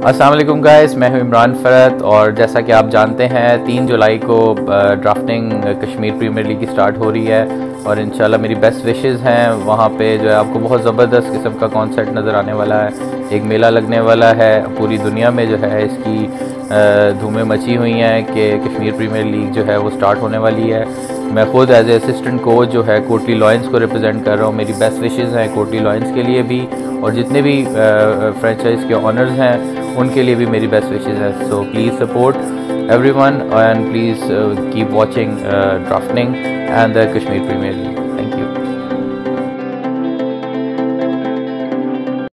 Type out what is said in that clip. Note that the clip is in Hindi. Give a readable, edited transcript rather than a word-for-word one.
अस्सलाम वालेकुम गाइस, मैं हूं इमरान फ़रत। और जैसा कि आप जानते हैं 3 जुलाई को ड्राफ्टिंग कश्मीर प्रीमियर लीग की स्टार्ट हो रही है और इंशाल्लाह मेरी बेस्ट विशेस हैं। वहाँ पे जो है आपको बहुत ज़बरदस्त किस्म का कॉन्सर्ट नज़र आने वाला है। एक मेला लगने वाला है, पूरी दुनिया में जो है इसकी धूमें मची हुई हैं कि कश्मीर प्रीमियर लीग जो है वो स्टार्ट होने वाली है। मैं ख़ुद एज ए असिस्टेंट कोच जो है कोटली लॉयंस को रिप्रेजेंट कर रहा हूँ। मेरी बेस्ट विशेस हैं कोटली लॉयंस के लिए भी, और जितने भी फ्रेंचाइज के ऑनर्स हैं उनके लिए भी मेरी बेस्ट विशेस है। So please support everyone and please keep watching drafting and the Kashmir premier league.